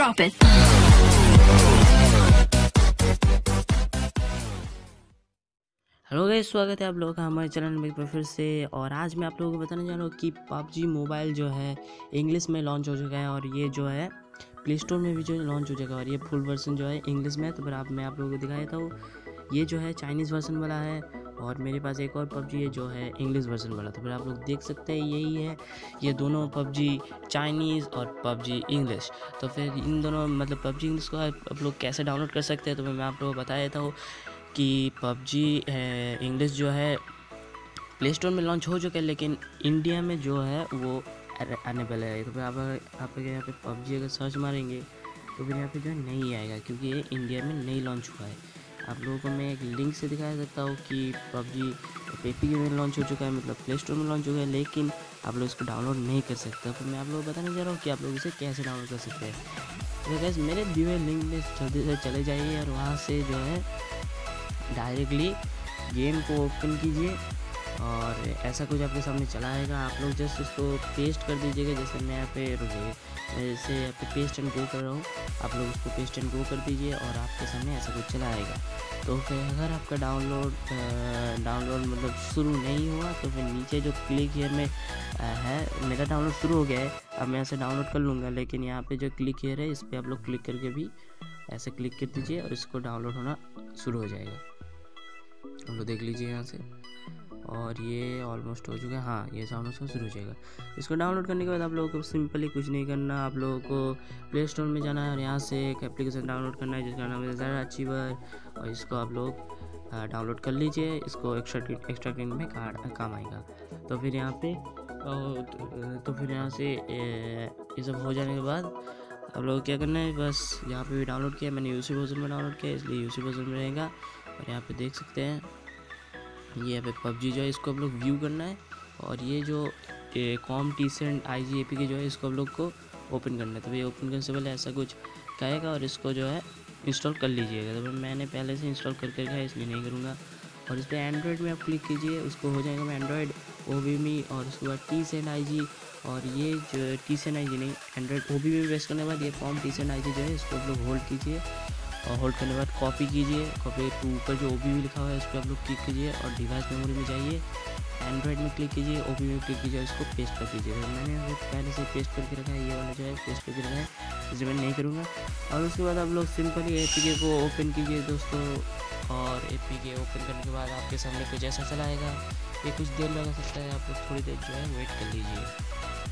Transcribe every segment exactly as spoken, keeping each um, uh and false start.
Drop it. Hello guys, स्वागत है आप लोगों का हमारे चैनल में एक बार फिर से। और आज मैं आप लोगों को बताने जा रहा हूँ कि पबजी मोबाइल जो है इंग्लिश में लॉन्च हो चुका है और ये जो है प्ले स्टोर में भी जो है लॉन्च हो जाएगा और ये फुल वर्जन जो है इंग्लिश में है। तो फिर आप मैं आप लोगों को दिखा देता हूँ। ये जो है चाइनीज़ वर्जन वाला है और मेरे पास एक और पबजी है जो है इंग्लिश वर्जन वाला। तो फिर आप लोग देख सकते हैं यही है, ये दोनों पबजी चाइनीज़ और पबजी इंग्लिश। तो फिर इन दोनों मतलब पबजी इंग्लिश को आप लोग कैसे डाउनलोड कर सकते हैं तो मैं आप लोगों को बता देता हूँ कि पबजी इंग्लिश जो है प्ले स्टोर में लॉन्च हो चुका है, लेकिन इंडिया में जो है वो आने वाला है। तो फिर आप आप यहाँ पे पबजी अगर सर्च मारेंगे तो फिर यहाँ पे जो है नहीं आएगा, क्योंकि ये इंडिया में नहीं लॉन्च हुआ है। आप लोगों को मैं एक लिंक से दिखा सकता हूँ कि पबजी पेपी में लॉन्च हो चुका है, मतलब प्ले स्टोर में लॉन्च हो गया है, लेकिन आप लोग इसको डाउनलोड नहीं कर सकते। तो मैं आप लोगों को बताने जा रहा हूँ कि आप लोग इसे कैसे डाउनलोड कर सकते हैं। तो गैस मेरे दिए हुए लिंक में जल्दी से चले जाइए और वहाँ से जो है डायरेक्टली गेम को ओपन कीजिए और ऐसा कुछ आपके सामने चला आएगा। आप लोग जस्ट इसको पेस्ट कर दीजिएगा। जैसे मैं यहाँ पे रुकिए, जैसे यहाँ पे पेस्ट एंड गो कर रहा हूँ, आप लोग उसको पेस्ट एंड गो कर दीजिए और आपके सामने ऐसा कुछ चला आएगा। तो फिर अगर आपका डाउनलोड डाउनलोड मतलब शुरू नहीं हुआ तो फिर नीचे जो क्लिक हियर में है, मेरा डाउनलोड शुरू हो गया है। अब मैं ऐसे डाउनलोड कर लूँगा, लेकिन यहाँ पे जो क्लिक हियर है इस पर आप लोग क्लिक करके भी ऐसे क्लिक कर दीजिए और इसको डाउनलोड होना शुरू हो जाएगा। आप लोग देख लीजिए यहाँ से, और ये ऑलमोस्ट हो चुका है। हाँ, ये डाउनलोड होना शुरू हो जाएगा। इसको डाउनलोड करने के बाद आप लोगों को सिंपली कुछ नहीं करना, आप लोगों को प्ले स्टोर में जाना है और यहाँ से एक एप्लीकेशन डाउनलोड करना है जिसका नाम है ज़रा अचीवर, और इसको आप लोग डाउनलोड कर लीजिए। इसको एक्स्ट्रा एक्स्ट्रा में काम आएगा। तो फिर यहाँ पे तो फिर यहाँ से ये सब हो जाने के बाद आप लोग क्या करना है, बस यहाँ पे भी डाउनलोड किया मैंने, यूसी वर्जन में डाउनलोड किया इसलिए यूसी वर्जन में रहेगा। और यहाँ पे देख सकते हैं ये यहाँ पे पबजी जो है इसको आप लोग व्यू करना है, और ये जो com Tencent I G A P के जो है इसको आप लोग को ओपन करना है। तो ये ओपन करने से पहले ऐसा कुछ कहेगा और इसको जो है इंस्टॉल कर लीजिएगा। तो मैंने पहले से इंस्टॉल करके रखा है इसलिए नहीं करूँगा। और इस पर एंड्रॉयड में आप क्लिक कीजिए, उसको हो जाएगा एंड्रॉयड ओ बी मी, और उसके बाद टी सेंड आई जी, और ये जो टी सेंड आई जी नहीं एंड्रॉयड ओ बी मी प्रेस करने के बाद ये com Tencent I G जो है इसको आप लोग होल्ड कीजिए, और होल्ड करने के बाद कॉपी कीजिए। कॉपी टू ऊपर जो ओ बी वी लिखा हुआ है इस पर आप लोग क्लिक कीजिए और डिवाइस मेमोरी में जाइए, एंड्रॉयड में क्लिक कीजिए, ओ बी वी में क्लिक कीजिए और इसको पेस्ट कर दीजिए। तो मैंने पहले से पेस्ट करके रखा है, ये वाला जो है पेस्ट करके रखा है, इसलिए मैं नहीं करूँगा। और उसके बाद आप लोग सिंपली ए पी के को ओपन कीजिए दोस्तों, और ए पी के ओपन करने के बाद आपके सामने कुछ ऐसा चलाएगा। ये कुछ देर लगा सकता है, आप लोग थोड़ी देर जो है वेट कर लीजिए।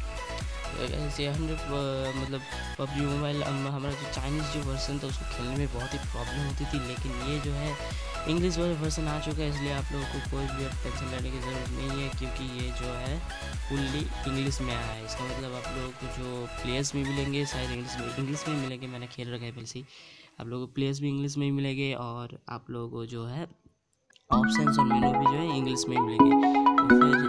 ऐसे हंड्रेड मतलब पबजी मोबाइल हमारा जो चाइनीज़ जो वर्जन था उसको खेलने में बहुत ही प्रॉब्लम होती थी, लेकिन ये जो है इंग्लिश वाला वर्जन आ चुका है, इसलिए आप लोगों को कोई भी अब टेंशन लेने की ज़रूरत नहीं है, क्योंकि ये जो है फुल्ली इंग्लिश में आया है। इसका मतलब आप लोगों को जो प्लेयर्स भी मिलेंगे शायद इंग्लिश में इंग्लिश में मिलेंगे, मैंने खेल रखा है पहले से ही। आप लोगों को प्लेयर्स भी इंग्लिश में ही मिलेंगे और आप लोगों को जो है ऑप्शंस और मेनू भी जो है इंग्लिश में ही मिलेंगे। तो फिर